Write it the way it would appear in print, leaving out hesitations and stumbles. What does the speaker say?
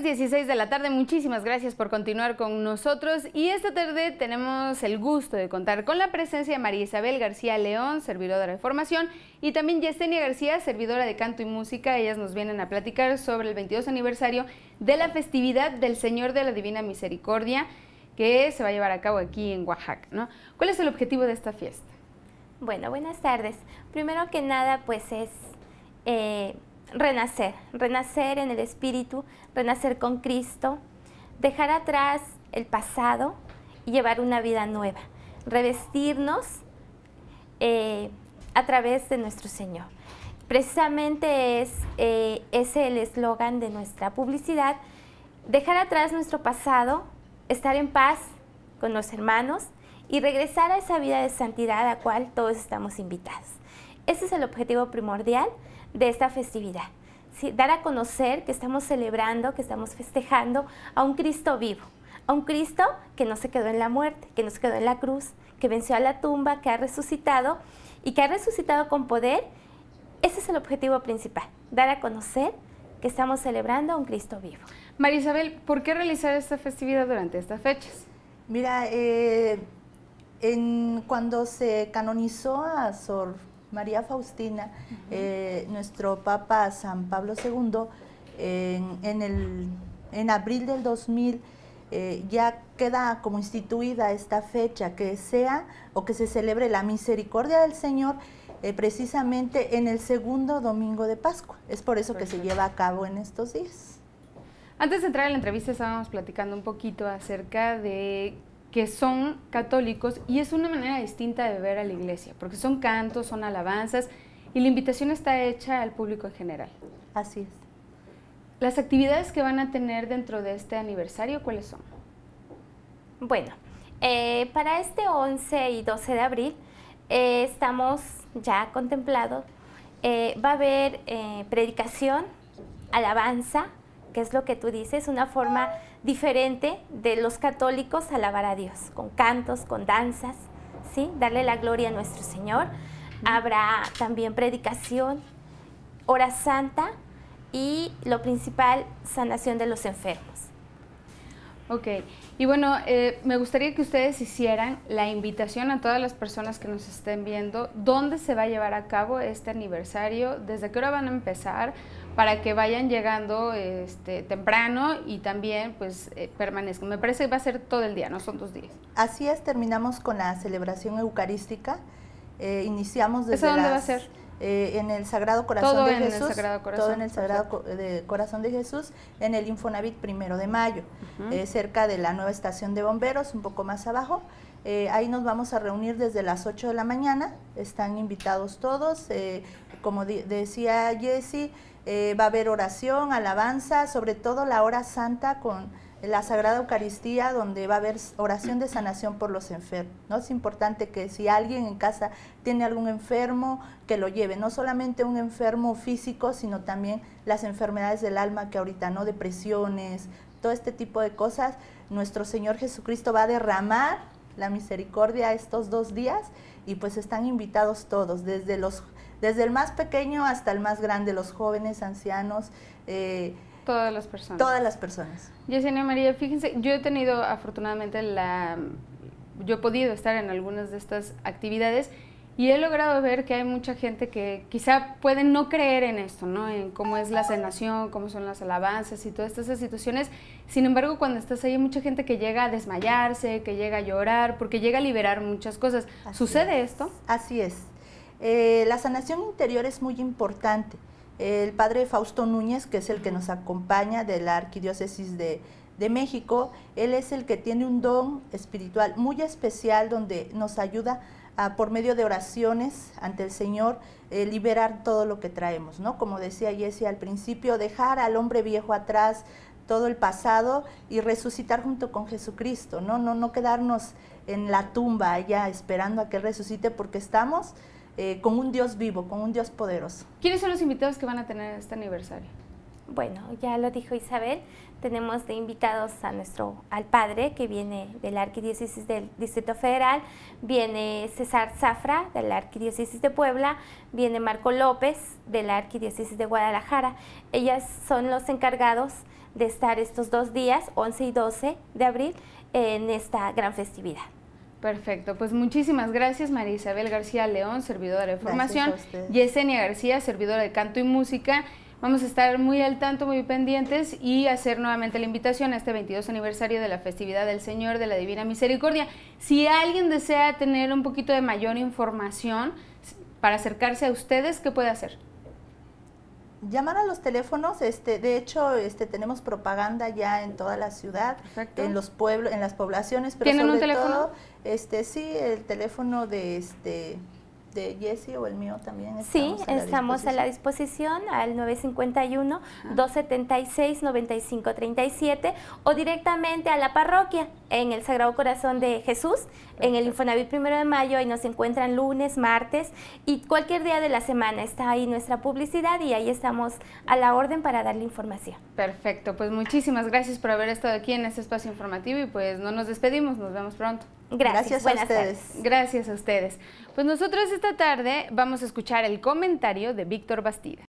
3:16 de la tarde, muchísimas gracias por continuar con nosotros y esta tarde tenemos el gusto de contar con la presencia de María Isabel García León, servidora de formación, y también Yesenia García, servidora de canto y música. Ellas nos vienen a platicar sobre el 22 aniversario de la festividad del Señor de la Divina Misericordia que se va a llevar a cabo aquí en Oaxaca, ¿no? ¿Cuál es el objetivo de esta fiesta? Bueno, buenas tardes. Primero que nada, pues es renacer en el Espíritu, renacer con Cristo, dejar atrás el pasado y llevar una vida nueva, revestirnos a través de nuestro Señor. Precisamente es el eslogan de nuestra publicidad: dejar atrás nuestro pasado, estar en paz con los hermanos y regresar a esa vida de santidad a la cual todos estamos invitados. Ese es el objetivo primordial de esta festividad, ¿sí? Dar a conocer que estamos celebrando, que estamos festejando a un Cristo vivo, a un Cristo que no se quedó en la muerte, que no se quedó en la cruz, que venció a la tumba, que ha resucitado y que ha resucitado con poder. Ese es el objetivo principal, dar a conocer que estamos celebrando a un Cristo vivo. María Isabel, ¿por qué realizar esta festividad durante estas fechas? Mira, cuando se canonizó a Sor María Faustina, nuestro Papa San Pablo II, en abril del 2000, ya queda como instituida esta fecha, que sea o que se celebre la misericordia del Señor precisamente en el segundo domingo de Pascua. Es por eso que se lleva a cabo en estos días. Antes de entrar a la entrevista estábamos platicando un poquito acerca de que son católicos y es una manera distinta de ver a la iglesia, porque son cantos, son alabanzas y la invitación está hecha al público en general. Así es. ¿Las actividades que van a tener dentro de este aniversario, cuáles son? Bueno, para este 11 y 12 de abril estamos ya contemplados, va a haber predicación, alabanza, que es lo que tú dices, una forma diferente de los católicos alabar a Dios, con cantos, con danzas, ¿sí? Darle la gloria a nuestro Señor. Habrá también predicación, hora santa y lo principal, sanación de los enfermos. Ok, y bueno, me gustaría que ustedes hicieran la invitación a todas las personas que nos estén viendo, dónde se va a llevar a cabo este aniversario, desde qué hora van a empezar, para que vayan llegando temprano y también pues permanezcan. Me parece que va a ser todo el día, no son 2 días. Así es, terminamos con la celebración eucarística, iniciamos desde ¿Eso dónde va a ser? En el Sagrado Corazón de Jesús, todo en el Sagrado Corazón de Jesús, en el Infonavit 1 de Mayo, cerca de la nueva estación de bomberos, un poco más abajo. Ahí nos vamos a reunir desde las 8 de la mañana, están invitados todos, como decía Jessy, va a haber oración, alabanza, sobre todo la hora santa con la Sagrada Eucaristía, donde va a haber oración de sanación por los enfermos, ¿no? Es importante que si alguien en casa tiene algún enfermo, que lo lleve, no solamente un enfermo físico, sino también las enfermedades del alma que ahorita, ¿no? Depresiones, todo este tipo de cosas. Nuestro Señor Jesucristo va a derramar la misericordia estos 2 días y pues están invitados todos, desde el más pequeño hasta el más grande, los jóvenes, ancianos, todas las personas. Todas las personas. Yesenia, María, fíjense, yo he tenido afortunadamente yo he podido estar en algunas de estas actividades y he logrado ver que hay mucha gente que quizá puede no creer en esto, ¿no? En cómo es la sanación, cómo son las alabanzas y todas estas situaciones. Sin embargo, cuando estás ahí hay mucha gente que llega a desmayarse, que llega a llorar, porque llega a liberar muchas cosas. ¿Sucede esto? Así es. La sanación interior es muy importante. El padre Fausto Núñez, que es el que nos acompaña de la Arquidiócesis de México, él es el que tiene un don espiritual muy especial donde nos ayuda por medio de oraciones ante el Señor, liberar todo lo que traemos, ¿no? Como decía Jessy al principio, dejar al hombre viejo atrás, todo el pasado y resucitar junto con Jesucristo, ¿no? No quedarnos en la tumba allá esperando a que Él resucite, porque estamos con un Dios vivo, con un Dios poderoso. ¿Quiénes son los invitados que van a tener este aniversario? Bueno, ya lo dijo Isabel, tenemos de invitados al padre que viene de la Arquidiócesis del Distrito Federal, viene César Zafra de la Arquidiócesis de Puebla, viene Marco López de la Arquidiócesis de Guadalajara. Ellas son los encargados de estar estos 2 días, 11 y 12 de abril, en esta gran festividad. Perfecto, pues muchísimas gracias María Isabel García León, servidora de formación, Yesenia García, servidora de canto y música. Vamos a estar muy al tanto, muy pendientes y hacer nuevamente la invitación a este 22 aniversario de la festividad del Señor de la Divina Misericordia. Si alguien desea tener un poquito de mayor información para acercarse a ustedes, ¿qué puede hacer? Llamar a los teléfonos, de hecho tenemos propaganda ya en toda la ciudad, Perfecto. en los pueblos, en las poblaciones, pero ¿Tienen sobre un teléfono? todo, sí, el teléfono de Jessie o el mío también. Sí, estamos a la disposición al 951-276-9537 o directamente a la parroquia en el Sagrado Corazón de Jesús, en el Infonavit 1 de Mayo, ahí nos encuentran lunes, martes y cualquier día de la semana está ahí nuestra publicidad y ahí estamos a la orden para darle información. Perfecto, pues muchísimas gracias por haber estado aquí en este espacio informativo y pues no nos despedimos, nos vemos pronto. Gracias a ustedes. Gracias a ustedes. Pues nosotros esta tarde vamos a escuchar el comentario de Víctor Bastida.